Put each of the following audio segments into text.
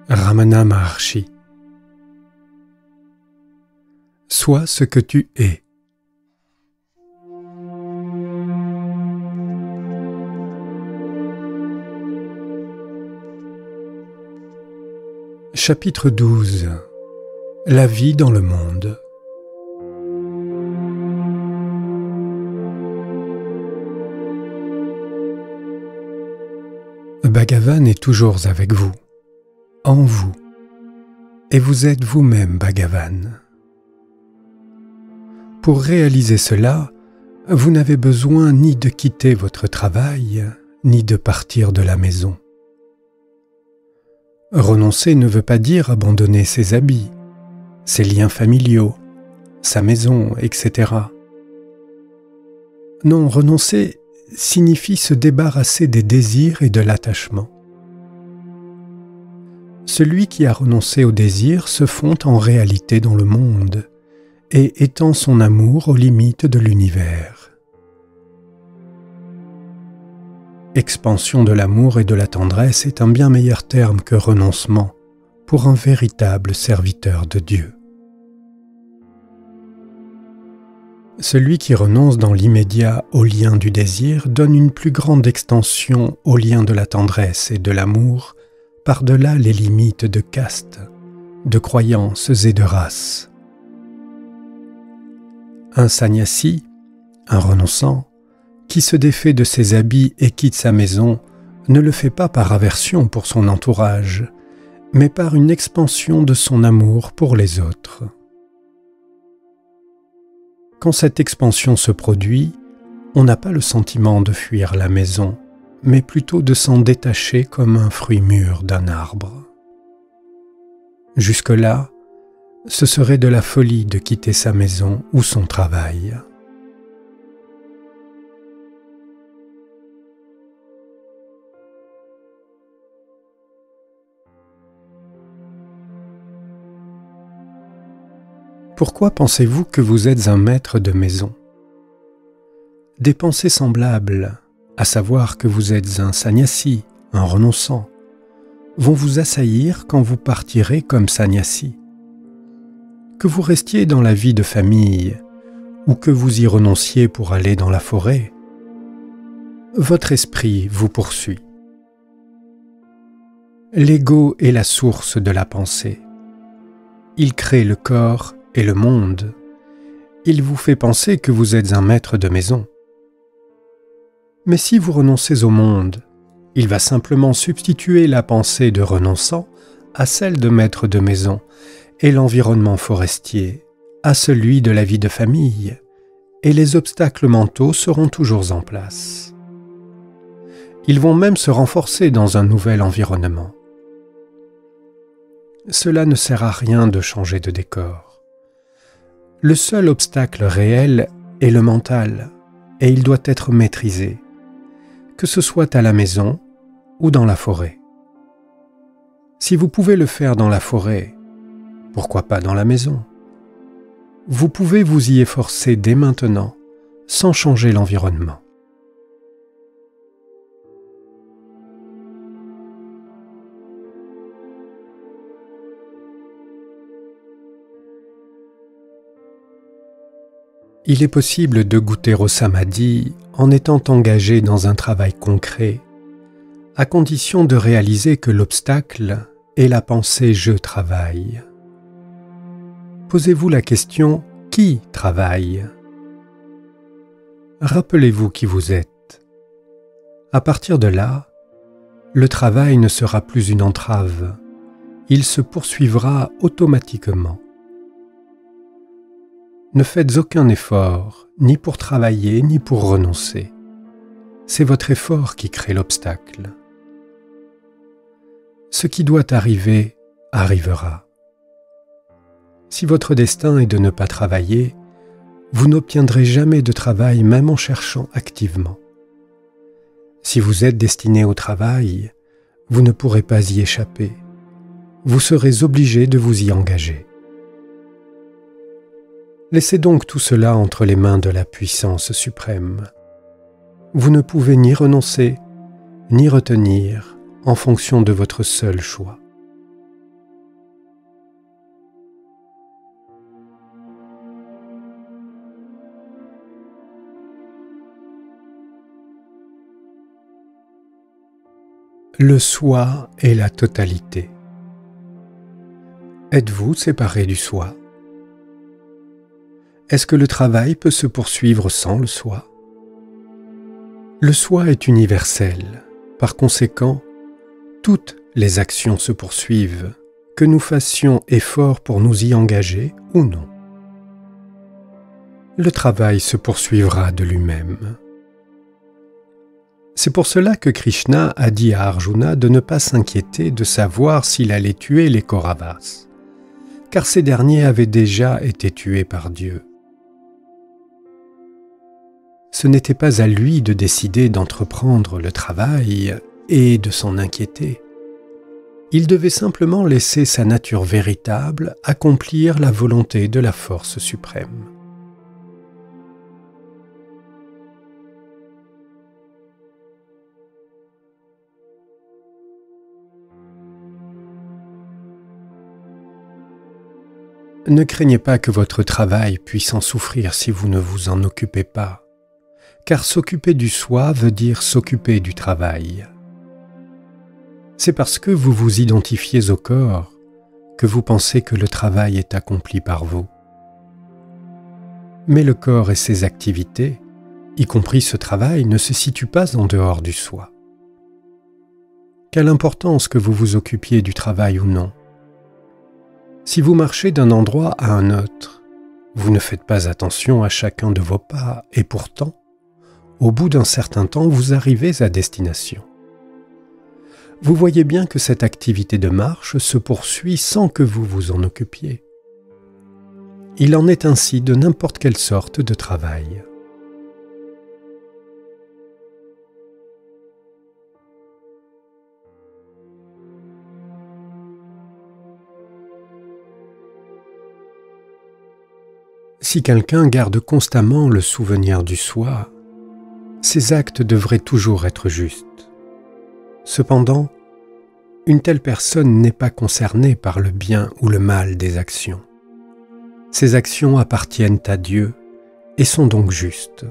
Ramana Maharshi. Sois ce que tu es. Chapitre 12. La vie dans le monde. Bhagavan est toujours avec vous, en vous, et vous êtes vous-même Bhagavan. Pour réaliser cela, vous n'avez besoin ni de quitter votre travail, ni de partir de la maison. Renoncer ne veut pas dire abandonner ses habits, ses liens familiaux, sa maison, etc. Non, renoncer signifie se débarrasser des désirs et de l'attachement. Celui qui a renoncé aux désirs se fond en réalité dans le monde et étend son amour aux limites de l'univers. Expansion de l'amour et de la tendresse est un bien meilleur terme que renoncement pour un véritable serviteur de Dieu. Celui qui renonce dans l'immédiat au lien du désir donne une plus grande extension au lien de la tendresse et de l'amour par-delà les limites de caste, de croyances et de races. Un sannyasi, un renonçant, qui se défait de ses habits et quitte sa maison, ne le fait pas par aversion pour son entourage, mais par une expansion de son amour pour les autres. Quand cette expansion se produit, on n'a pas le sentiment de fuir la maison, mais plutôt de s'en détacher comme un fruit mûr d'un arbre. Jusque-là, ce serait de la folie de quitter sa maison ou son travail. Pourquoi pensez-vous que vous êtes un maître de maison? Des pensées semblables, à savoir que vous êtes un sannyasi, un renonçant, vont vous assaillir quand vous partirez comme sannyasi. Que vous restiez dans la vie de famille ou que vous y renonciez pour aller dans la forêt, votre esprit vous poursuit. L'ego est la source de la pensée. Il crée le corps et le monde. Il vous fait penser que vous êtes un maître de maison. Mais si vous renoncez au monde, il va simplement substituer la pensée de renonçant à celle de maître de maison et l'environnement forestier à celui de la vie de famille, et les obstacles mentaux seront toujours en place. Ils vont même se renforcer dans un nouvel environnement. Cela ne sert à rien de changer de décor. Le seul obstacle réel est le mental, et il doit être maîtrisé, que ce soit à la maison ou dans la forêt. Si vous pouvez le faire dans la forêt, pourquoi pas dans la maison? Vous pouvez vous y efforcer dès maintenant, sans changer l'environnement. Il est possible de goûter au samadhi en étant engagé dans un travail concret, à condition de réaliser que l'obstacle est la pensée « je travaille ». Posez-vous la question « qui travaille ?» Rappelez-vous qui vous êtes. À partir de là, le travail ne sera plus une entrave, il se poursuivra automatiquement. Ne faites aucun effort, ni pour travailler, ni pour renoncer. C'est votre effort qui crée l'obstacle. Ce qui doit arriver, arrivera. Si votre destin est de ne pas travailler, vous n'obtiendrez jamais de travail même en cherchant activement. Si vous êtes destiné au travail, vous ne pourrez pas y échapper. Vous serez obligé de vous y engager. Laissez donc tout cela entre les mains de la puissance suprême. Vous ne pouvez ni renoncer, ni retenir en fonction de votre seul choix. Le soi est la totalité. Êtes-vous séparé du soi? Est-ce que le travail peut se poursuivre sans le soi? Le soi est universel. Par conséquent, toutes les actions se poursuivent, que nous fassions effort pour nous y engager ou non. Le travail se poursuivra de lui-même. C'est pour cela que Krishna a dit à Arjuna de ne pas s'inquiéter de savoir s'il allait tuer les Kauravas, car ces derniers avaient déjà été tués par Dieu. Ce n'était pas à lui de décider d'entreprendre le travail et de s'en inquiéter. Il devait simplement laisser sa nature véritable accomplir la volonté de la force suprême. Ne craignez pas que votre travail puisse en souffrir si vous ne vous en occupez pas, car s'occuper du soi veut dire s'occuper du travail. C'est parce que vous vous identifiez au corps que vous pensez que le travail est accompli par vous. Mais le corps et ses activités, y compris ce travail, ne se situent pas en dehors du soi. Quelle importance que vous vous occupiez du travail ou non. Si vous marchez d'un endroit à un autre, vous ne faites pas attention à chacun de vos pas et pourtant, au bout d'un certain temps, vous arrivez à destination. Vous voyez bien que cette activité de marche se poursuit sans que vous vous en occupiez. Il en est ainsi de n'importe quelle sorte de travail. Si quelqu'un garde constamment le souvenir du soi, ses actes devraient toujours être justes. Cependant, une telle personne n'est pas concernée par le bien ou le mal des actions. Ces actions appartiennent à Dieu et sont donc justes.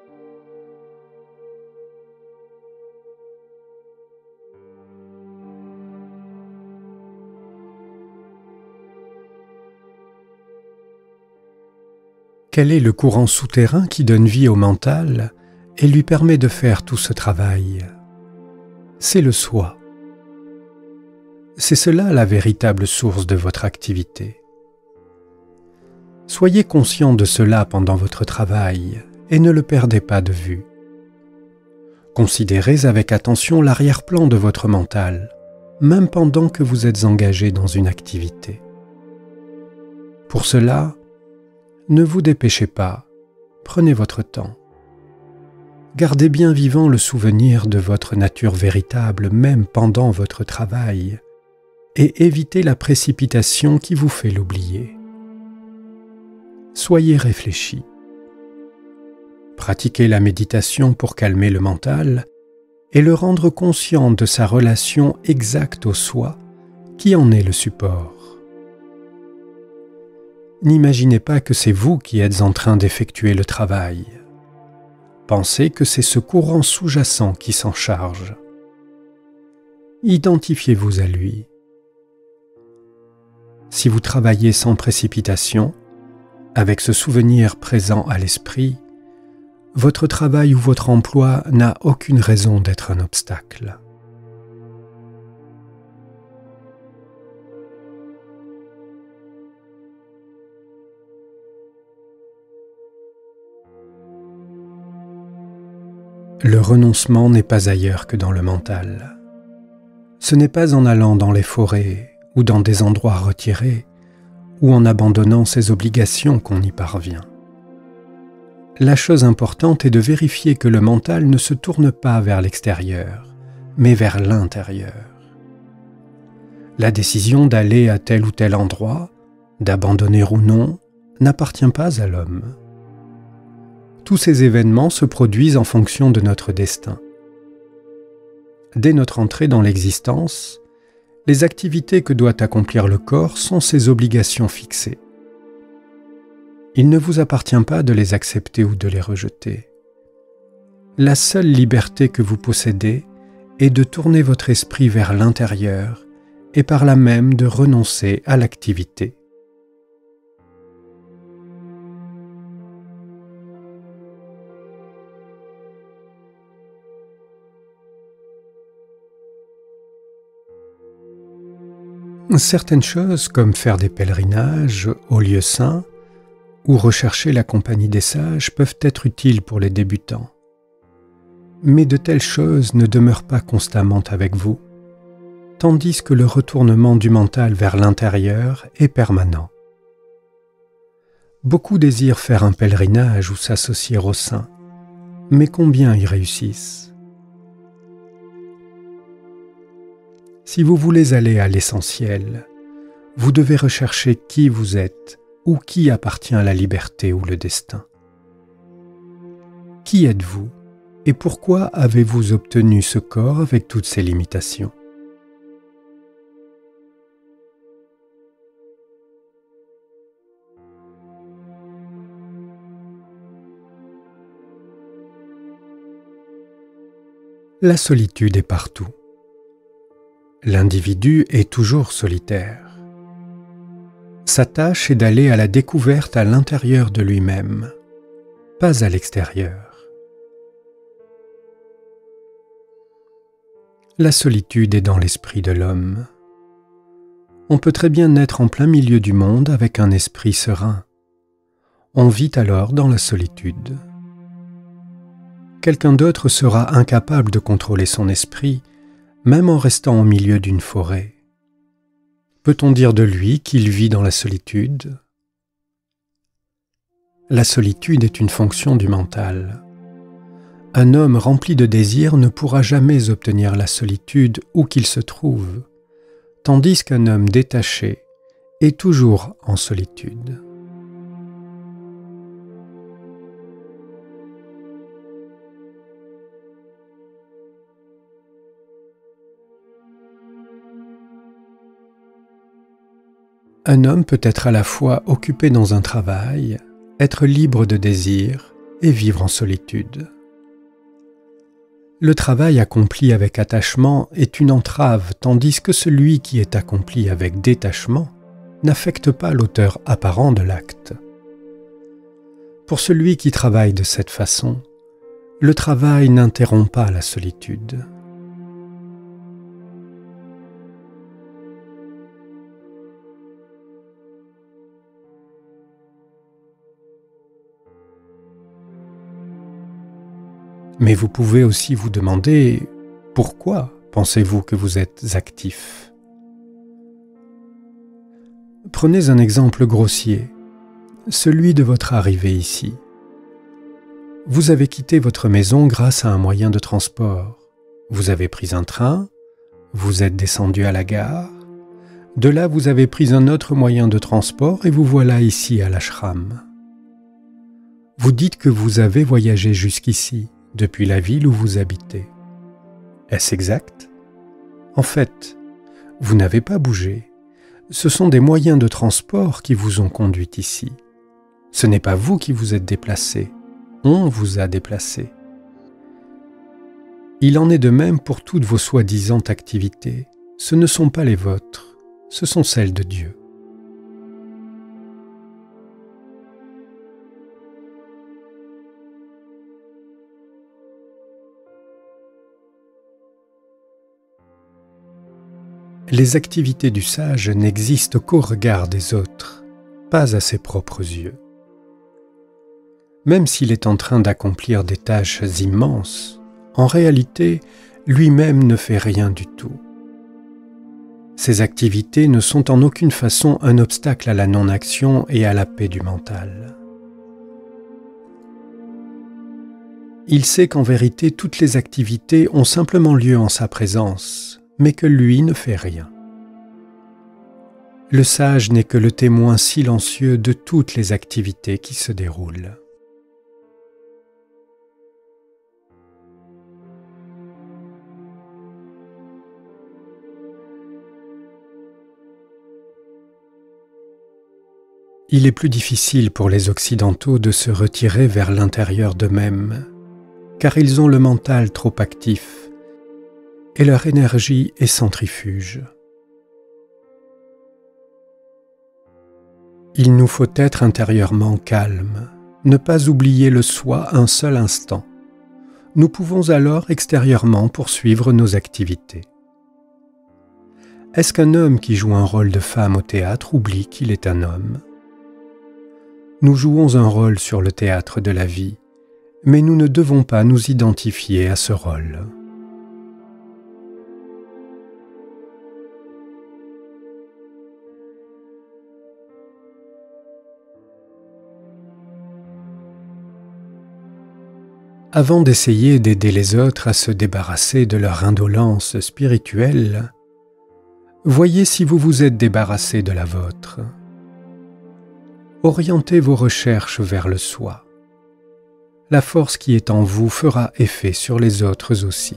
Quel est le courant souterrain qui donne vie au mental et lui permet de faire tout ce travail? C'est le soi. C'est cela la véritable source de votre activité. Soyez conscient de cela pendant votre travail et ne le perdez pas de vue. Considérez avec attention l'arrière-plan de votre mental, même pendant que vous êtes engagé dans une activité. Pour cela, ne vous dépêchez pas, prenez votre temps. Gardez bien vivant le souvenir de votre nature véritable même pendant votre travail et évitez la précipitation qui vous fait l'oublier. Soyez réfléchi. Pratiquez la méditation pour calmer le mental et le rendre conscient de sa relation exacte au soi qui en est le support. N'imaginez pas que c'est vous qui êtes en train d'effectuer le travail. Pensez que c'est ce courant sous-jacent qui s'en charge. Identifiez-vous à lui. Si vous travaillez sans précipitation, avec ce souvenir présent à l'esprit, votre travail ou votre emploi n'a aucune raison d'être un obstacle. Le renoncement n'est pas ailleurs que dans le mental. Ce n'est pas en allant dans les forêts ou dans des endroits retirés ou en abandonnant ses obligations qu'on y parvient. La chose importante est de vérifier que le mental ne se tourne pas vers l'extérieur, mais vers l'intérieur. La décision d'aller à tel ou tel endroit, d'abandonner ou non, n'appartient pas à l'homme. Tous ces événements se produisent en fonction de notre destin. Dès notre entrée dans l'existence, les activités que doit accomplir le corps sont ses obligations fixées. Il ne vous appartient pas de les accepter ou de les rejeter. La seule liberté que vous possédez est de tourner votre esprit vers l'intérieur et par là même de renoncer à l'activité. Certaines choses, comme faire des pèlerinages aux lieux saints ou rechercher la compagnie des sages, peuvent être utiles pour les débutants. Mais de telles choses ne demeurent pas constamment avec vous, tandis que le retournement du mental vers l'intérieur est permanent. Beaucoup désirent faire un pèlerinage ou s'associer aux saints, mais combien y réussissent ? Si vous voulez aller à l'essentiel, vous devez rechercher qui vous êtes ou qui appartient à la liberté ou le destin. Qui êtes-vous et pourquoi avez-vous obtenu ce corps avec toutes ses limitations ? La solitude est partout. L'individu est toujours solitaire. Sa tâche est d'aller à la découverte à l'intérieur de lui-même, pas à l'extérieur. La solitude est dans l'esprit de l'homme. On peut très bien naître en plein milieu du monde avec un esprit serein. On vit alors dans la solitude. Quelqu'un d'autre sera incapable de contrôler son esprit, même en restant au milieu d'une forêt. Peut-on dire de lui qu'il vit dans la solitude ? La solitude est une fonction du mental. Un homme rempli de désir ne pourra jamais obtenir la solitude où qu'il se trouve, tandis qu'un homme détaché est toujours en solitude. Un homme peut être à la fois occupé dans un travail, être libre de désir et vivre en solitude. Le travail accompli avec attachement est une entrave, tandis que celui qui est accompli avec détachement n'affecte pas l'auteur apparent de l'acte. Pour celui qui travaille de cette façon, le travail n'interrompt pas la solitude. Mais vous pouvez aussi vous demander pourquoi pensez-vous que vous êtes actif ? Prenez un exemple grossier, celui de votre arrivée ici. Vous avez quitté votre maison grâce à un moyen de transport. Vous avez pris un train, vous êtes descendu à la gare. De là, vous avez pris un autre moyen de transport et vous voilà ici à l'ashram. Vous dites que vous avez voyagé jusqu'ici, depuis la ville où vous habitez. Est-ce exact ? En fait, vous n'avez pas bougé. Ce sont des moyens de transport qui vous ont conduit ici. Ce n'est pas vous qui vous êtes déplacé, on vous a déplacé. Il en est de même pour toutes vos soi-disant activités. Ce ne sont pas les vôtres, ce sont celles de Dieu. Les activités du sage n'existent qu'au regard des autres, pas à ses propres yeux. Même s'il est en train d'accomplir des tâches immenses, en réalité, lui-même ne fait rien du tout. Ces activités ne sont en aucune façon un obstacle à la non-action et à la paix du mental. Il sait qu'en vérité, toutes les activités ont simplement lieu en sa présence, mais que lui ne fait rien. Le sage n'est que le témoin silencieux de toutes les activités qui se déroulent. Il est plus difficile pour les Occidentaux de se retirer vers l'intérieur d'eux-mêmes, car ils ont le mental trop actif, et leur énergie est centrifuge. Il nous faut être intérieurement calme, ne pas oublier le soi un seul instant. Nous pouvons alors extérieurement poursuivre nos activités. Est-ce qu'un homme qui joue un rôle de femme au théâtre oublie qu'il est un homme ? Nous jouons un rôle sur le théâtre de la vie, mais nous ne devons pas nous identifier à ce rôle. Avant d'essayer d'aider les autres à se débarrasser de leur indolence spirituelle, voyez si vous vous êtes débarrassé de la vôtre. Orientez vos recherches vers le soi. La force qui est en vous fera effet sur les autres aussi.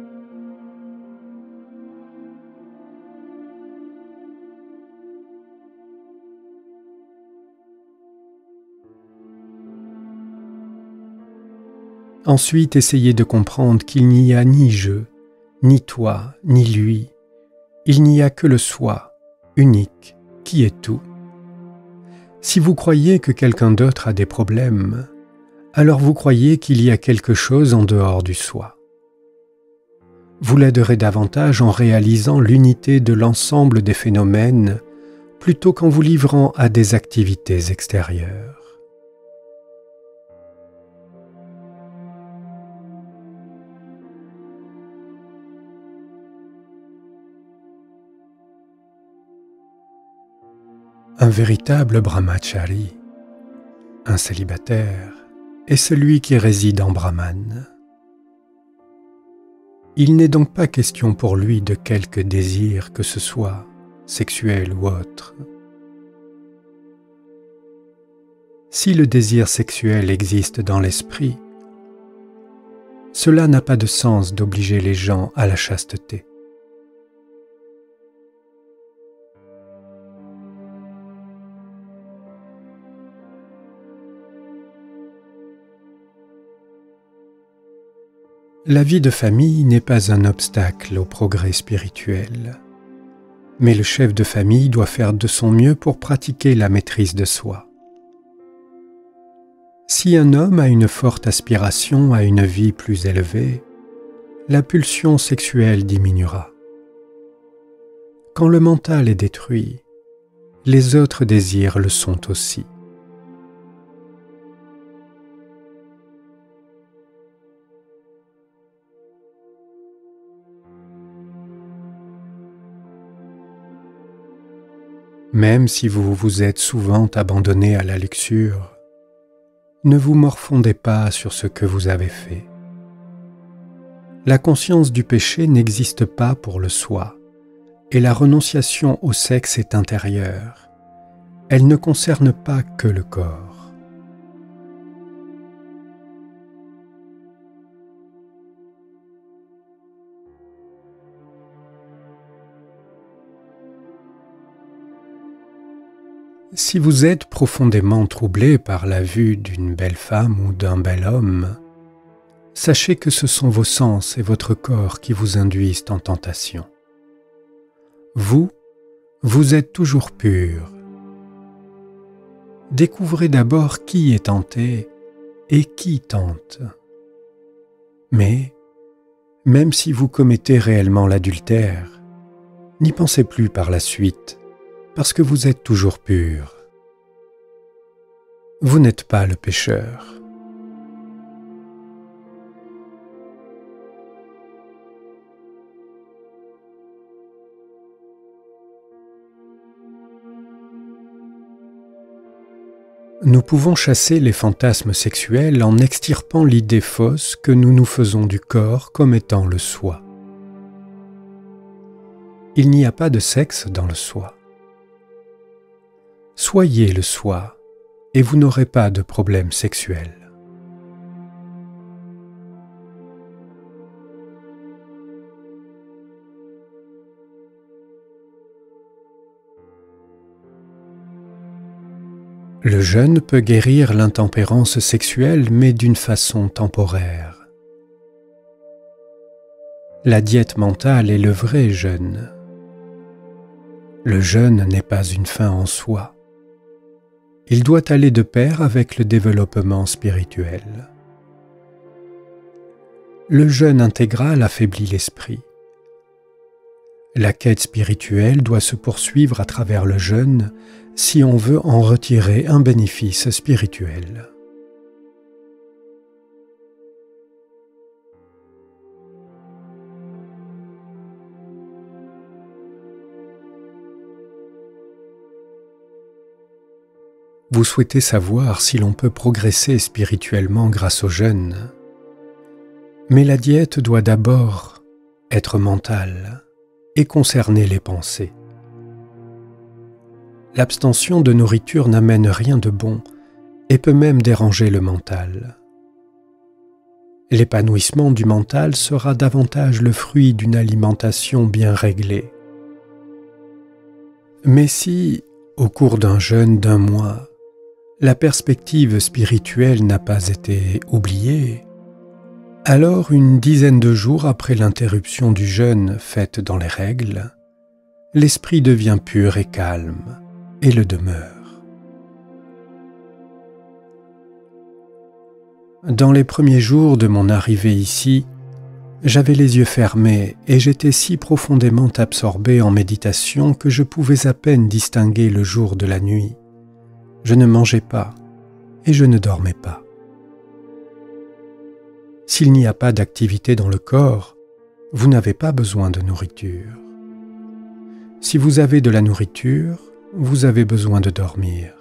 Ensuite, essayez de comprendre qu'il n'y a ni je, ni toi, ni lui. Il n'y a que le soi, unique, qui est tout. Si vous croyez que quelqu'un d'autre a des problèmes, alors vous croyez qu'il y a quelque chose en dehors du soi. Vous l'aiderez davantage en réalisant l'unité de l'ensemble des phénomènes plutôt qu'en vous livrant à des activités extérieures. Un véritable brahmachari, un célibataire, est celui qui réside en Brahman. Il n'est donc pas question pour lui de quelque désir que ce soit, sexuel ou autre. Si le désir sexuel existe dans l'esprit, cela n'a pas de sens d'obliger les gens à la chasteté. La vie de famille n'est pas un obstacle au progrès spirituel, mais le chef de famille doit faire de son mieux pour pratiquer la maîtrise de soi. Si un homme a une forte aspiration à une vie plus élevée, la pulsion sexuelle diminuera. Quand le mental est détruit, les autres désirs le sont aussi. Même si vous vous êtes souvent abandonné à la luxure, ne vous morfondez pas sur ce que vous avez fait. La conscience du péché n'existe pas pour le soi, et la renonciation au sexe est intérieure. Elle ne concerne pas que le corps. Si vous êtes profondément troublé par la vue d'une belle femme ou d'un bel homme, sachez que ce sont vos sens et votre corps qui vous induisent en tentation. Vous êtes toujours pur. Découvrez d'abord qui est tenté et qui tente. Mais, même si vous commettez réellement l'adultère, n'y pensez plus par la suite, parce que vous êtes toujours pur. Vous n'êtes pas le pécheur. Nous pouvons chasser les fantasmes sexuels en extirpant l'idée fausse que nous nous faisons du corps comme étant le soi. Il n'y a pas de sexe dans le soi. Soyez le soi et vous n'aurez pas de problème sexuel. Le jeûne peut guérir l'intempérance sexuelle, mais d'une façon temporaire. La diète mentale est le vrai jeûne. Le jeûne n'est pas une fin en soi. Il doit aller de pair avec le développement spirituel. Le jeûne intégral affaiblit l'esprit. La quête spirituelle doit se poursuivre à travers le jeûne si on veut en retirer un bénéfice spirituel. Vous souhaitez savoir si l'on peut progresser spirituellement grâce au jeûne. Mais la diète doit d'abord être mentale et concerner les pensées. L'abstention de nourriture n'amène rien de bon et peut même déranger le mental. L'épanouissement du mental sera davantage le fruit d'une alimentation bien réglée. Mais si, au cours d'un jeûne d'un mois, la perspective spirituelle n'a pas été oubliée, alors une dizaine de jours après l'interruption du jeûne faite dans les règles, l'esprit devient pur et calme et le demeure. Dans les premiers jours de mon arrivée ici, j'avais les yeux fermés et j'étais si profondément absorbé en méditation que je pouvais à peine distinguer le jour de la nuit. Je ne mangeais pas et je ne dormais pas. S'il n'y a pas d'activité dans le corps, vous n'avez pas besoin de nourriture. Si vous avez de la nourriture, vous avez besoin de dormir.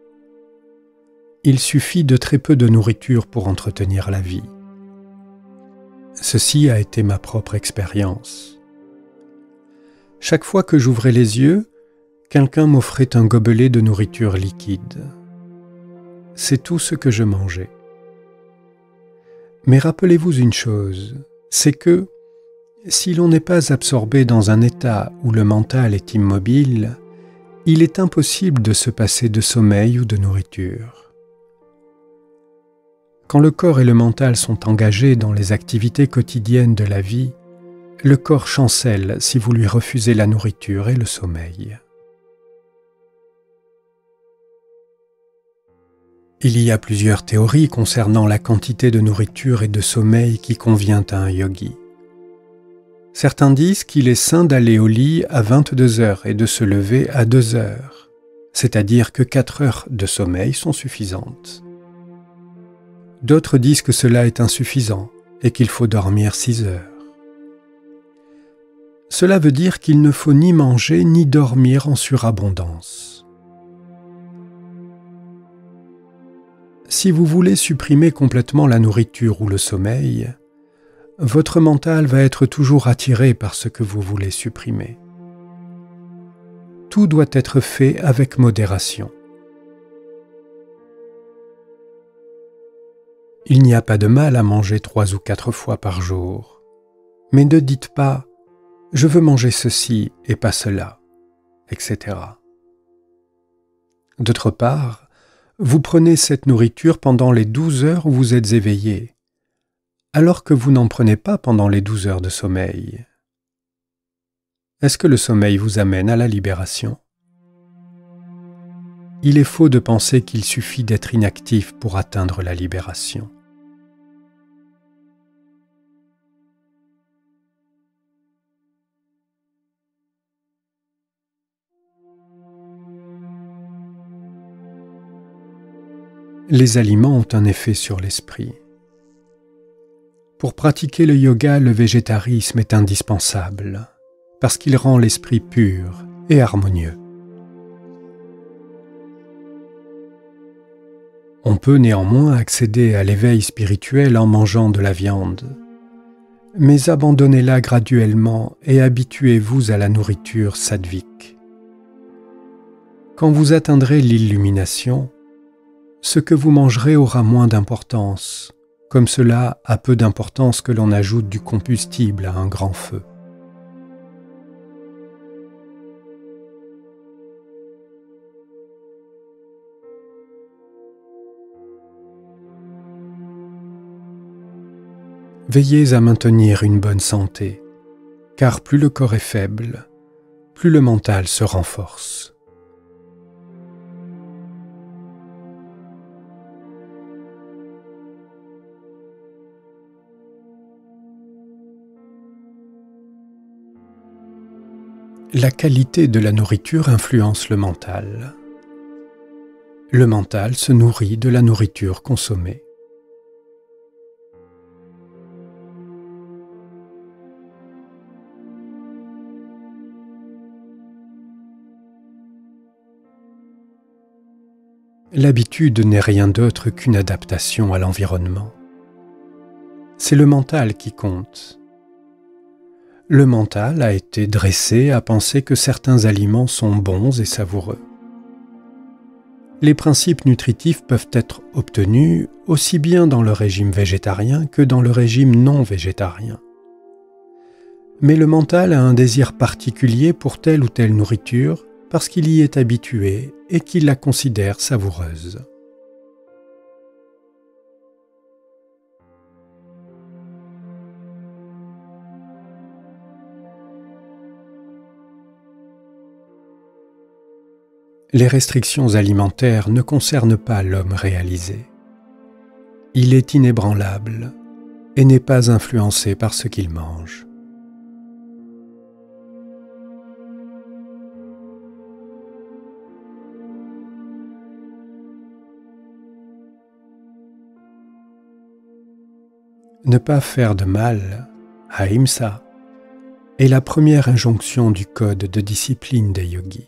Il suffit de très peu de nourriture pour entretenir la vie. Ceci a été ma propre expérience. Chaque fois que j'ouvrais les yeux, quelqu'un m'offrait un gobelet de nourriture liquide. C'est tout ce que je mangeais. Mais rappelez-vous une chose, c'est que si l'on n'est pas absorbé dans un état où le mental est immobile, il est impossible de se passer de sommeil ou de nourriture. Quand le corps et le mental sont engagés dans les activités quotidiennes de la vie, le corps chancelle si vous lui refusez la nourriture et le sommeil. Il y a plusieurs théories concernant la quantité de nourriture et de sommeil qui convient à un yogi. Certains disent qu'il est sain d'aller au lit à 22 heures et de se lever à 2 heures, c'est-à-dire que 4 heures de sommeil sont suffisantes. D'autres disent que cela est insuffisant et qu'il faut dormir 6 heures. Cela veut dire qu'il ne faut ni manger ni dormir en surabondance. Si vous voulez supprimer complètement la nourriture ou le sommeil, votre mental va être toujours attiré par ce que vous voulez supprimer. Tout doit être fait avec modération. Il n'y a pas de mal à manger 3 ou 4 fois par jour, mais ne dites pas « je veux manger ceci et pas cela », etc. D'autre part, vous prenez cette nourriture pendant les 12 heures où vous êtes éveillé, alors que vous n'en prenez pas pendant les 12 heures de sommeil. Est-ce que le sommeil vous amène à la libération? Il est faux de penser qu'il suffit d'être inactif pour atteindre la libération. Les aliments ont un effet sur l'esprit. Pour pratiquer le yoga, le végétarisme est indispensable, parce qu'il rend l'esprit pur et harmonieux. On peut néanmoins accéder à l'éveil spirituel en mangeant de la viande, mais abandonnez-la graduellement et habituez-vous à la nourriture sattvique. Quand vous atteindrez l'illumination, ce que vous mangerez aura moins d'importance, comme cela a peu d'importance que l'on ajoute du combustible à un grand feu. Veillez à maintenir une bonne santé car plus le corps est faible, plus le mental se renforce. La qualité de la nourriture influence le mental. Le mental se nourrit de la nourriture consommée. L'habitude n'est rien d'autre qu'une adaptation à l'environnement. C'est le mental qui compte. Le mental a été dressé à penser que certains aliments sont bons et savoureux. Les principes nutritifs peuvent être obtenus aussi bien dans le régime végétarien que dans le régime non végétarien. Mais le mental a un désir particulier pour telle ou telle nourriture parce qu'il y est habitué et qu'il la considère savoureuse. Les restrictions alimentaires ne concernent pas l'homme réalisé. Il est inébranlable et n'est pas influencé par ce qu'il mange. Ne pas faire de mal, ahimsa, est la première injonction du code de discipline des yogis.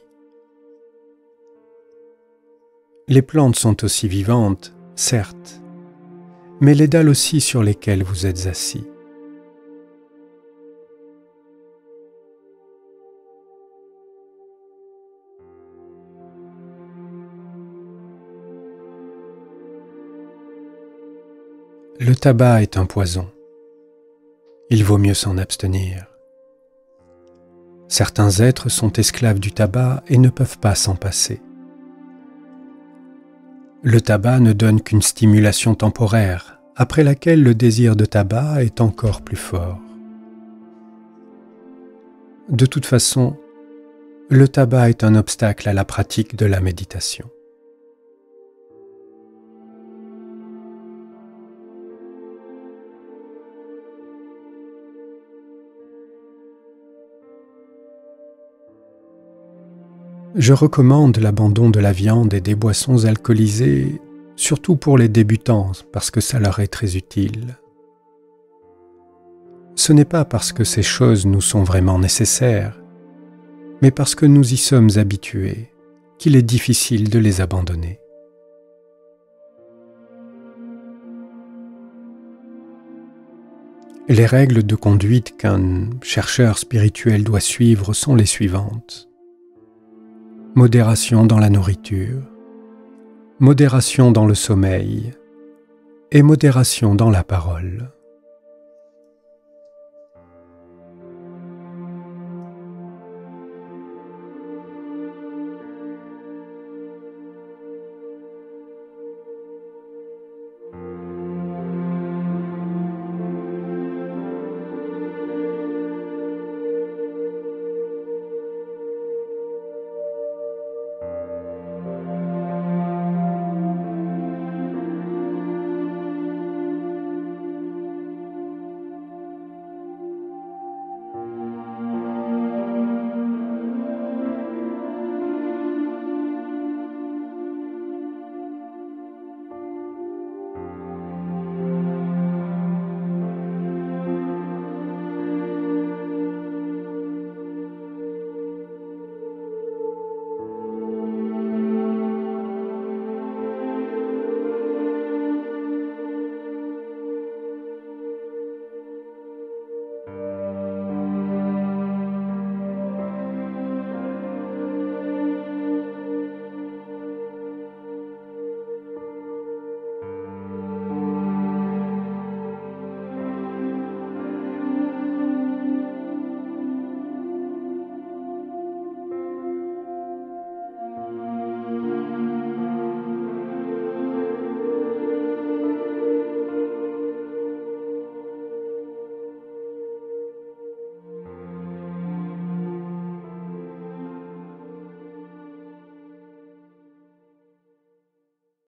Les plantes sont aussi vivantes, certes, mais les dalles aussi sur lesquelles vous êtes assis. Le tabac est un poison. Il vaut mieux s'en abstenir. Certains êtres sont esclaves du tabac et ne peuvent pas s'en passer. Le tabac ne donne qu'une stimulation temporaire, après laquelle le désir de tabac est encore plus fort. De toute façon, le tabac est un obstacle à la pratique de la méditation. Je recommande l'abandon de la viande et des boissons alcoolisées, surtout pour les débutants, parce que ça leur est très utile. Ce n'est pas parce que ces choses nous sont vraiment nécessaires, mais parce que nous y sommes habitués, qu'il est difficile de les abandonner. Les règles de conduite qu'un chercheur spirituel doit suivre sont les suivantes. Modération dans la nourriture, modération dans le sommeil et modération dans la parole.